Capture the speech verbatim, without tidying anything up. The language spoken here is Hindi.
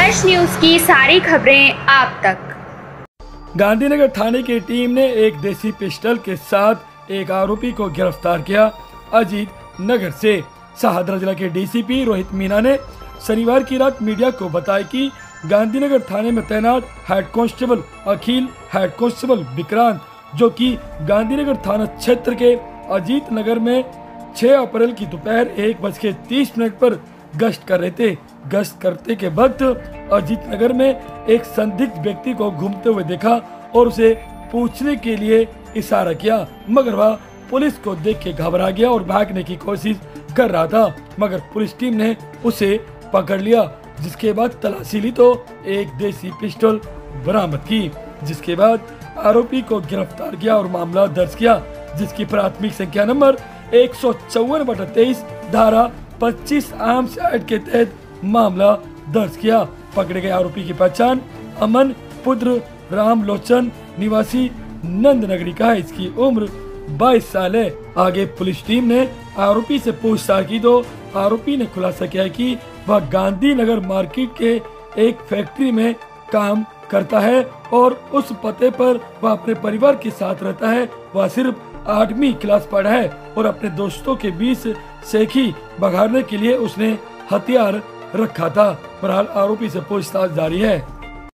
दर्श न्यूज की सारी खबरें आप तक। गांधीनगर थाने की टीम ने एक देसी पिस्टल के साथ एक आरोपी को गिरफ्तार किया। अजीत नगर से शाहदरा जिला के डीसीपी रोहित मीना ने शनिवार की रात मीडिया को बताया कि गांधीनगर थाने में तैनात head constable Akhil, head constable Vikrant, जो कि गांधीनगर थाना क्षेत्र के अजीत नगर में छह अप्रैल की दोपहर एक बज के तीस मिनट पर गश्त कर रहे थे। गश्त करते के वक्त अजीत नगर में एक संदिग्ध व्यक्ति को घूमते हुए देखा और उसे पूछने के लिए इशारा किया, मगर वह पुलिस को देख के घबरा गया और भागने की कोशिश कर रहा था, मगर पुलिस टीम ने उसे पकड़ लिया। जिसके बाद तलाशी ली तो एक देसी पिस्टल बरामद की, जिसके बाद आरोपी को गिरफ्तार किया और मामला दर्ज किया, जिसकी प्राथमिक संख्या नंबर एक सौ चौवन बटा तेईस धारा पच्चीस आर्म्स एक्ट के तहत मामला दर्ज किया। पकड़े गए आरोपी की पहचान अमन पुत्र राम लोचन निवासी नंदनगरी का है। इसकी उम्र बाईस साल है। आगे पुलिस टीम ने आरोपी से पूछताछ की तो आरोपी ने खुलासा किया कि वह गांधीनगर मार्केट के एक फैक्ट्री में काम करता है और उस पते पर वह अपने परिवार के साथ रहता है। वह सिर्फ आठवीं क्लास पढ़ा है और अपने दोस्तों के बीच सेखी बघाड़ने के लिए उसने हथियार रखा था। फिलहाल आरोपी से पूछताछ जारी है।